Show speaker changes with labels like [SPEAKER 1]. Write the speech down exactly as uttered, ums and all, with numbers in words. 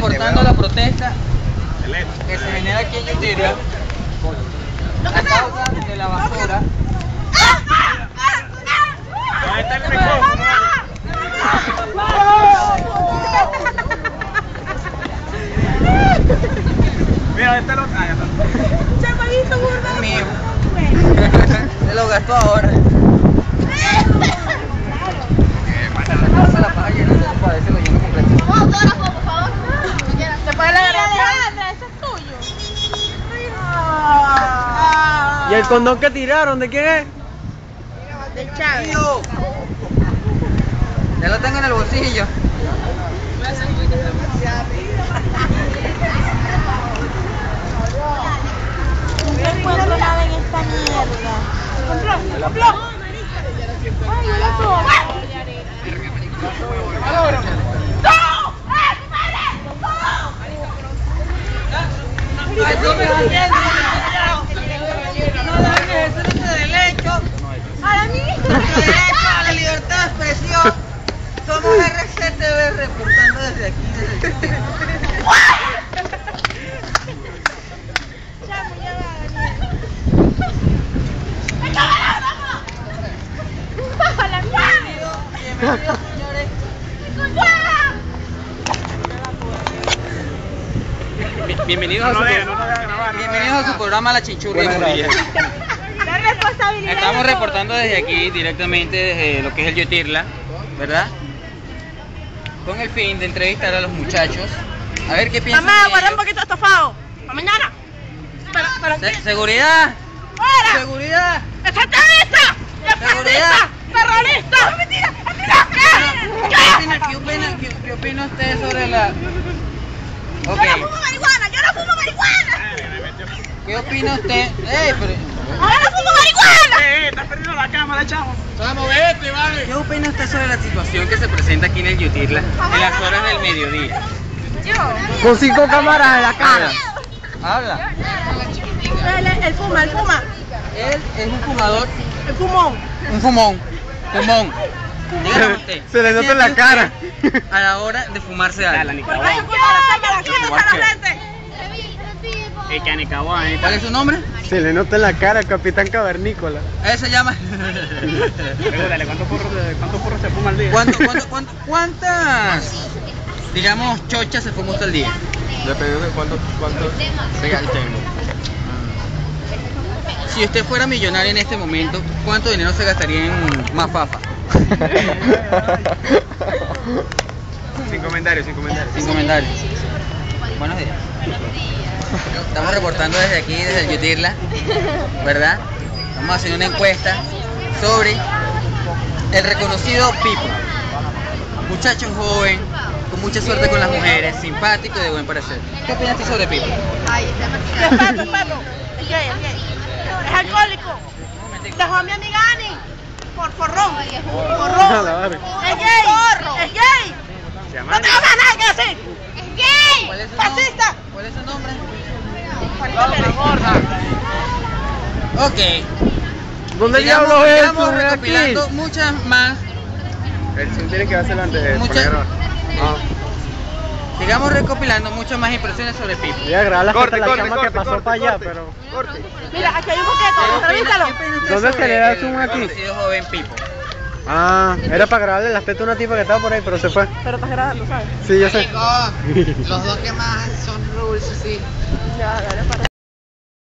[SPEAKER 1] reportando la protesta que se genera aquí en Yutiria a causa de la basura.
[SPEAKER 2] Ahí está el micrófono. Mira, ahí está el otro. Ah, ya está.
[SPEAKER 1] Chavalito burro. Mío. Se lo gastó ahora. Se la paga llena, se para ese lo lleno completo.
[SPEAKER 3] Autógrafo, por favor.
[SPEAKER 4] ¿Te puede la Alejandra? ¿Ese es tuyo?
[SPEAKER 5] ¿Y el condón que tiraron, de quién es?
[SPEAKER 4] Del Chávez.
[SPEAKER 1] Ya lo tengo en el bolsillo.
[SPEAKER 4] No encuentro nada en esta mierda. ¿Compró? ¿Compró? Ay, yo la tomo.
[SPEAKER 1] No dañes el derecho de derecho.
[SPEAKER 4] A la mía.
[SPEAKER 1] Derecho a la libertad de expresión. Somos R C T V reportando desde aquí. Desde el...
[SPEAKER 4] Chamo, ya va, Daniel. A la mía.
[SPEAKER 1] Bienvenidos, señores.
[SPEAKER 5] Bienvenidos a su
[SPEAKER 1] Bienvenidos a su programa La Chinchurria.
[SPEAKER 4] La responsabilidad.
[SPEAKER 1] Estamos reportando desde aquí, directamente desde lo que es el Yotirla, ¿verdad? Con el fin de entrevistar a los muchachos. A ver qué piensan.
[SPEAKER 4] Mamá,
[SPEAKER 1] de
[SPEAKER 4] guarda un
[SPEAKER 1] ellos.
[SPEAKER 4] poquito de estofado. Para mañana. Para, para
[SPEAKER 1] Se- seguridad.
[SPEAKER 4] ¡Fuera!
[SPEAKER 1] Seguridad.
[SPEAKER 4] ¡Extremista!
[SPEAKER 1] Seguridad.
[SPEAKER 4] ¡Terrorista! ¡Mentira! ¡Mentira!
[SPEAKER 1] ¿Qué opina, qué opina, qué, qué opina usted sobre la...
[SPEAKER 4] Yo
[SPEAKER 1] Ok,
[SPEAKER 4] no fumo marihuana, yo no fumo marihuana.
[SPEAKER 1] ¿qué opina usted? Ey, pero...
[SPEAKER 4] Ahora no fumo marihuana.
[SPEAKER 2] Eh, estás perdiendo la cámara, chamo.
[SPEAKER 1] ¿Qué opina usted sobre la situación que se presenta aquí en el Yutirla en las horas del mediodía?
[SPEAKER 5] Con cinco cámaras en la cara.
[SPEAKER 1] Habla.
[SPEAKER 4] Él, él fuma, él fuma.
[SPEAKER 1] Él es un fumador,
[SPEAKER 4] El fumón.
[SPEAKER 1] un fumón, fumón. Dígame usted,
[SPEAKER 5] Se le
[SPEAKER 1] ¿qué
[SPEAKER 5] nota en la
[SPEAKER 1] siente
[SPEAKER 5] cara.
[SPEAKER 1] usted a la hora de fumarse algo?
[SPEAKER 4] Por ahí fuma la cámara, ¿qué para la gente?
[SPEAKER 2] Eh, que Anicahuá, eh.
[SPEAKER 1] ¿Cuál es su nombre?
[SPEAKER 5] Se le nota en la cara al capitán cavernícola.
[SPEAKER 1] Él se llama...
[SPEAKER 2] Pregúntale, ¿cuántos porros, ¿cuántos porros se fuma al día?
[SPEAKER 1] ¿Cuánto, cuánto, cuánto, ¿Cuántas, digamos, chochas se fuma usted al día?
[SPEAKER 5] Depende de cuánto, cuánto regal tengo.
[SPEAKER 1] Si usted fuera millonario en este momento, ¿cuánto dinero se gastaría en mafafa?
[SPEAKER 5] Sin comentarios, sin comentarios.
[SPEAKER 1] Sin comentarios. Buenos días. Estamos reportando desde aquí, desde el Yutirla, ¿verdad? Vamos haciendo una encuesta sobre el reconocido Pipo. Muchacho joven, con mucha suerte con las mujeres, simpático y de buen parecer. ¿Qué opinas tú sobre Pipo?
[SPEAKER 4] Respeto, respeto. Es gay, es gay. Es alcohólico. Dejó a mi amiga Ani. Por forrón. Forrón. Es gay. Es gay.
[SPEAKER 2] Se llama
[SPEAKER 4] No tengo más nada que decir. Es gay.
[SPEAKER 1] ¿Cuál es su nombre?
[SPEAKER 4] Fascista.
[SPEAKER 1] ¿Cuál es su nombre?
[SPEAKER 4] Juanita
[SPEAKER 1] Ok.
[SPEAKER 5] ¿Dónde
[SPEAKER 1] Sigamos,
[SPEAKER 5] diablos es
[SPEAKER 1] sigamos
[SPEAKER 5] eso? Es aquí.
[SPEAKER 1] recopilando muchas más.
[SPEAKER 5] El zoom tiene que hacerlo antes de
[SPEAKER 1] Mucha-
[SPEAKER 5] poner a grabar. Ah.
[SPEAKER 1] Sigamos recopilando muchas más impresiones sobre Pipo.
[SPEAKER 5] Voy a grabar la
[SPEAKER 2] Corte,
[SPEAKER 5] foto de la
[SPEAKER 2] corte,
[SPEAKER 5] chama
[SPEAKER 2] corte,
[SPEAKER 5] que pasó
[SPEAKER 2] corte,
[SPEAKER 5] para allá,
[SPEAKER 2] corte.
[SPEAKER 5] pero...
[SPEAKER 4] Mira, aquí hay un boquete. Entrevístalo.
[SPEAKER 5] ¿Dónde se le da zoom aquí?
[SPEAKER 1] Conocido joven Pipo.
[SPEAKER 5] Ah, era para grabarle las tetas a una tipa que estaba por ahí, pero se fue.
[SPEAKER 4] Pero estás grabando, ¿sabes?
[SPEAKER 5] Sí, yo sé.
[SPEAKER 1] Los dos que más son rules, sí.
[SPEAKER 4] Ya, dale para